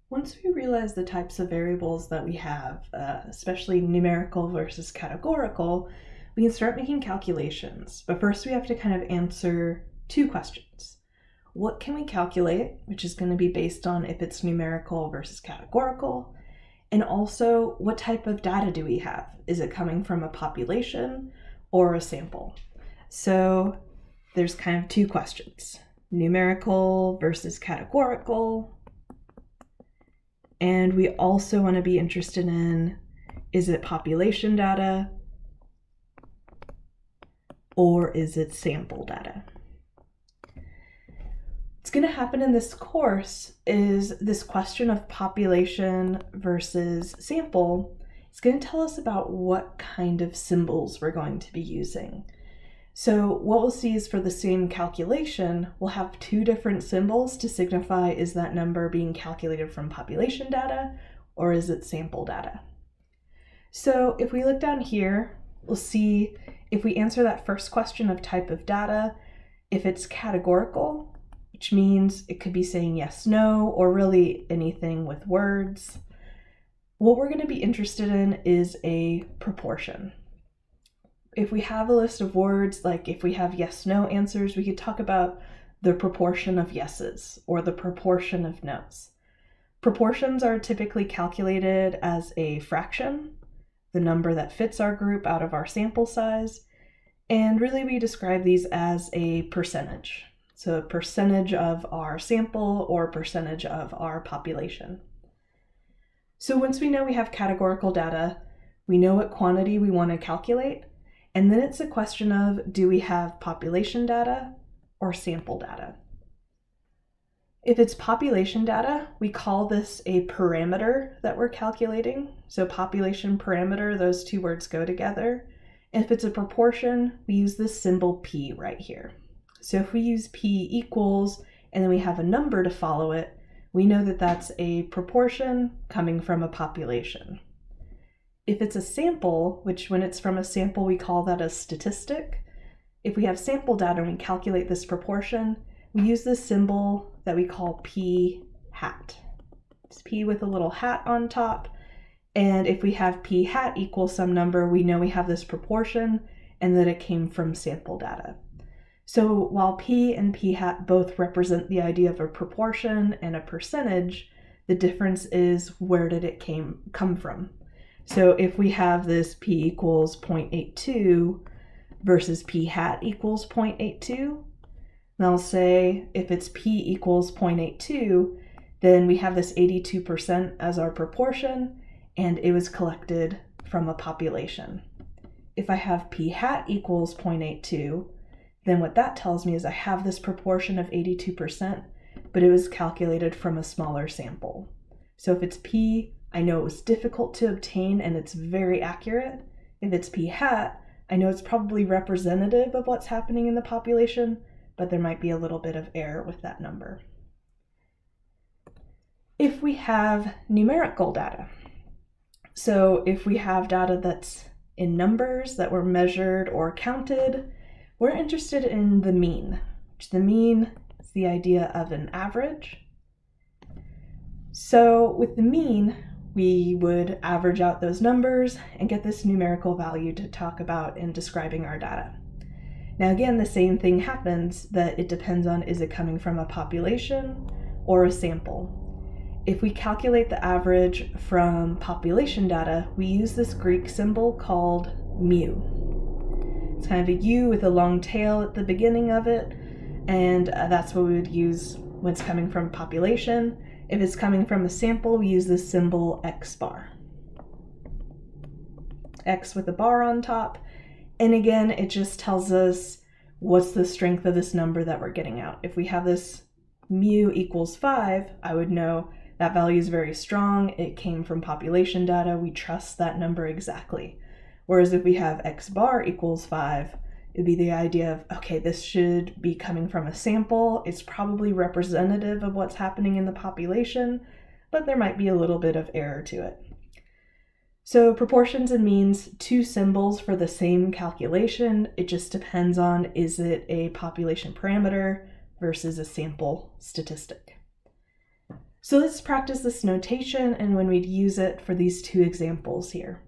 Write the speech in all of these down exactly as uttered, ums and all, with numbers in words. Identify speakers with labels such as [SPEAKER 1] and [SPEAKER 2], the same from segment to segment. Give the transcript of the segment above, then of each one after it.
[SPEAKER 1] Once we realize the types of variables that we have, uh, especially numerical versus categorical, we can start making calculations. But first we have to kind of answer two questions. What can we calculate, which is going to be based on if it's numerical versus categorical, and also what type of data do we have? Is it coming from a population or a sample? So there's kind of two questions, numerical versus categorical. And we also want to be interested in, is it population data or is it sample data? What's going to happen in this course is this question of population versus sample is going to tell us about what kind of symbols we're going to be using. So what we'll see is for the same calculation, we'll have two different symbols to signify is that number being calculated from population data or is it sample data. So if we look down here, we'll see if we answer that first question of type of data, if it's categorical, which means it could be saying yes, no, or really anything with words. What we're going to be interested in is a proportion. If we have a list of words, like if we have yes, no answers, we could talk about the proportion of yeses or the proportion of no's. Proportions are typically calculated as a fraction, the number that fits our group out of our sample size, and really we describe these as a percentage. So a percentage of our sample or percentage of our population. So once we know we have categorical data, we know what quantity we want to calculate. And then it's a question of, do we have population data or sample data? If it's population data, we call this a parameter that we're calculating. So population parameter, those two words go together. And if it's a proportion, we use this symbol P right here. So if we use P equals, and then we have a number to follow it, we know that that's a proportion coming from a population. If it's a sample, which when it's from a sample, we call that a statistic. If we have sample data and we calculate this proportion, we use this symbol that we call P hat. It's P with a little hat on top. And if we have P hat equals some number, we know we have this proportion and that it came from sample data. So while P and P hat both represent the idea of a proportion and a percentage, the difference is where did it came come from. So if we have this P equals zero point eight two versus P hat equals zero point eight two, and I'll say if it's P equals zero point eight two, then we have this eighty-two percent as our proportion, and it was collected from a population. If I have P hat equals zero point eight two, then what that tells me is I have this proportion of eighty-two percent, but it was calculated from a smaller sample. So if it's P, I know it was difficult to obtain and it's very accurate. If it's P hat, I know it's probably representative of what's happening in the population, but there might be a little bit of error with that number. If we have numerical data, so if we have data that's in numbers that were measured or counted, we're interested in the mean, which the mean is the idea of an average. So with the mean, we would average out those numbers and get this numerical value to talk about in describing our data. Now again, the same thing happens, that it depends on is it coming from a population or a sample. If we calculate the average from population data, we use this Greek symbol called mu. It's kind of a U with a long tail at the beginning of it, and uh, that's what we would use when it's coming from population. If it's coming from a sample, we use this symbol X bar. X with a bar on top. And again, it just tells us what's the strength of this number that we're getting out. If we have this mu equals five, I would know that value is very strong. It came from population data. We trust that number exactly. Whereas if we have X bar equals five, it'd be the idea of, okay, this should be coming from a sample. It's probably representative of what's happening in the population, but there might be a little bit of error to it. So proportions and means, two symbols for the same calculation. It just depends on, is it a population parameter versus a sample statistic. So let's practice this notation and when we'd use it for these two examples here.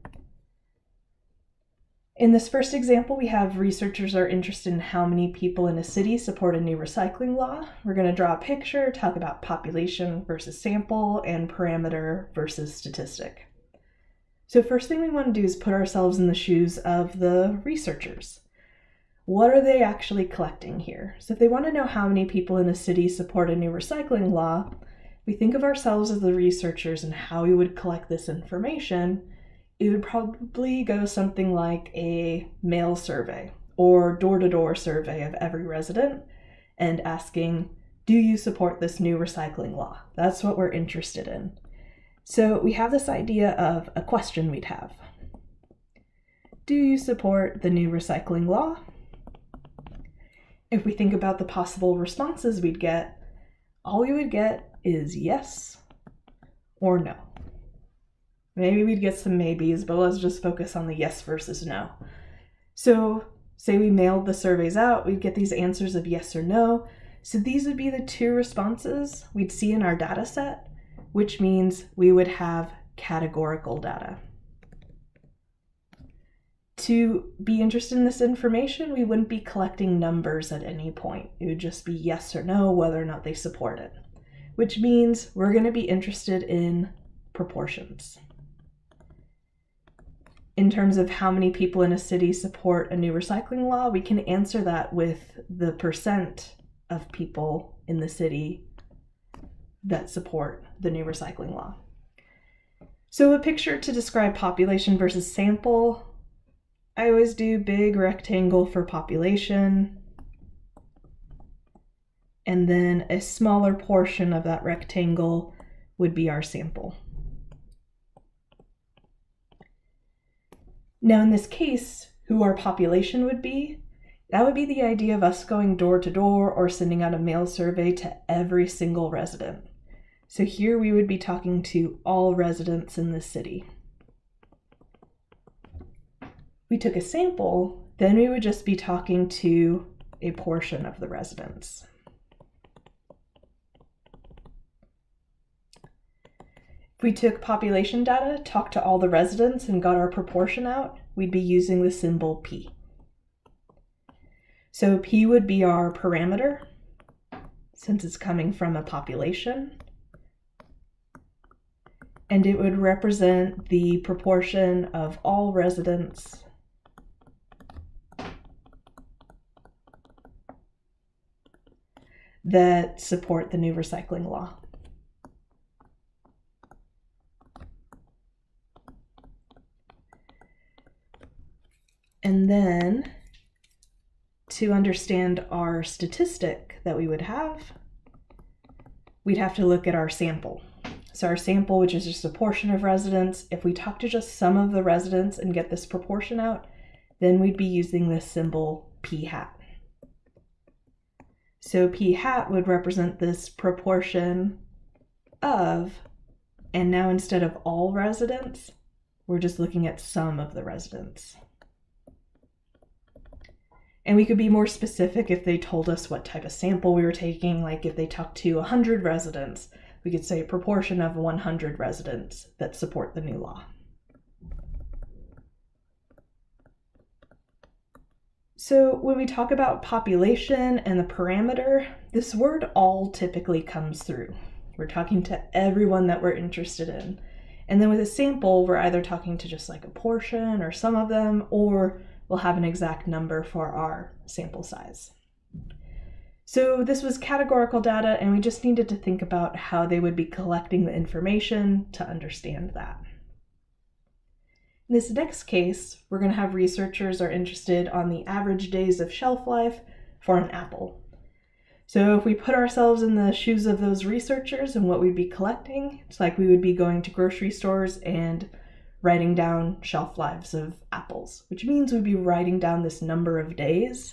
[SPEAKER 1] In this first example, we have researchers are interested in how many people in a city support a new recycling law. We're going to draw a picture, talk about population versus sample, and parameter versus statistic. So first thing we want to do is put ourselves in the shoes of the researchers. What are they actually collecting here? So if they want to know how many people in a city support a new recycling law, we think of ourselves as the researchers and how we would collect this information. It would probably go something like a mail survey or door-to-door survey of every resident and asking, do you support this new recycling law? That's what we're interested in. So we have this idea of a question we'd have. Do you support the new recycling law? If we think about the possible responses we'd get, all we would get is yes or no. Maybe we'd get some maybes, but let's just focus on the yes versus no. So say we mailed the surveys out, we'd get these answers of yes or no. So these would be the two responses we'd see in our data set, which means we would have categorical data. To be interested in this information, we wouldn't be collecting numbers at any point. It would just be yes or no, whether or not they support it, which means we're going to be interested in proportions. In terms of how many people in a city support a new recycling law, we can answer that with the percent of people in the city that support the new recycling law. So a picture to describe population versus sample. I always do big rectangle for population, and then a smaller portion of that rectangle would be our sample. Now in this case, who our population would be, that would be the idea of us going door to door or sending out a mail survey to every single resident. So here we would be talking to all residents in the city. We took a sample, then we would just be talking to a portion of the residents. If we took population data, talked to all the residents, and got our proportion out, we'd be using the symbol P. So P would be our parameter, since it's coming from a population, and it would represent the proportion of all residents that support the new recycling law. And then to understand our statistic that we would have, we'd have to look at our sample. So our sample, which is just a portion of residents, if we talk to just some of the residents and get this proportion out, then we'd be using this symbol P hat. So P hat would represent this proportion of, and now instead of all residents, we're just looking at some of the residents. And we could be more specific if they told us what type of sample we were taking, like if they talked to one hundred residents, we could say a proportion of one hundred residents that support the new law. So when we talk about population and the parameter, this word all typically comes through. We're talking to everyone that we're interested in. And then with a sample, we're either talking to just like a portion or some of them, or we'll have an exact number for our sample size. So this was categorical data, and we just needed to think about how they would be collecting the information to understand that. In this next case, we're going to have researchers are interested on the average days of shelf life for an apple. So if we put ourselves in the shoes of those researchers and what we'd be collecting, it's like we would be going to grocery stores and writing down shelf lives of apples, which means we'd be writing down this number of days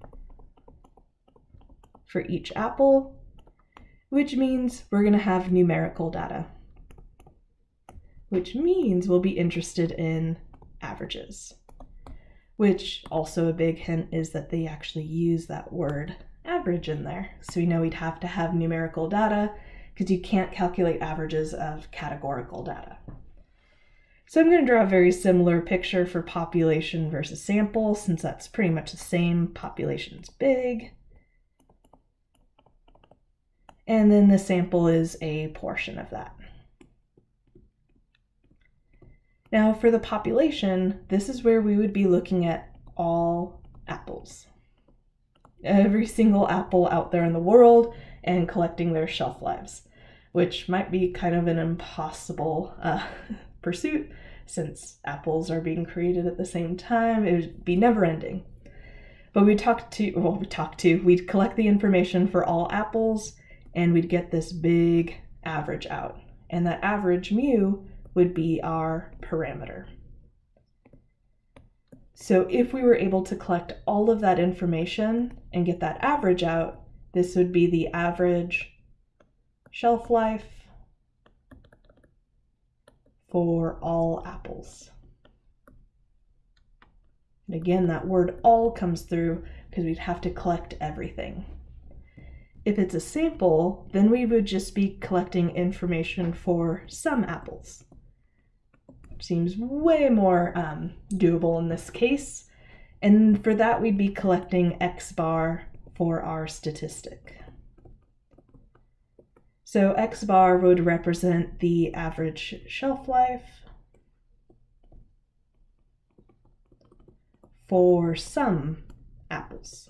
[SPEAKER 1] for each apple, which means we're going to have numerical data, which means we'll be interested in averages, which also a big hint is that they actually use that word average in there. So we know we'd have to have numerical data because you can't calculate averages of categorical data. So I'm going to draw a very similar picture for population versus sample, since that's pretty much the same. Population's big. And then the sample is a portion of that. Now for the population, this is where we would be looking at all apples. Every single apple out there in the world and collecting their shelf lives, which might be kind of an impossible uh, pursuit, since apples are being created at the same time. It would be never ending. But we'd talk to, well, we talk to, we'd collect the information for all apples, and we'd get this big average out. And that average mu would be our parameter. So if we were able to collect all of that information and get that average out, this would be the average shelf life for all apples. And again, that word all comes through because we'd have to collect everything. If it's a sample, then we would just be collecting information for some apples. Seems way more um, doable in this case. And for that, we'd be collecting X bar for our statistic. So X bar would represent the average shelf life for some apples.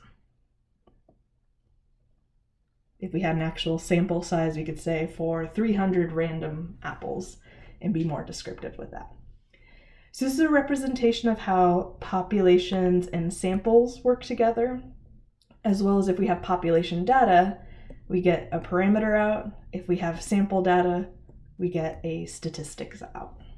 [SPEAKER 1] If we had an actual sample size, we could say for three hundred random apples and be more descriptive with that. So this is a representation of how populations and samples work together, as well as if we have population data, we get a parameter out. If we have sample data, we get a statistics out.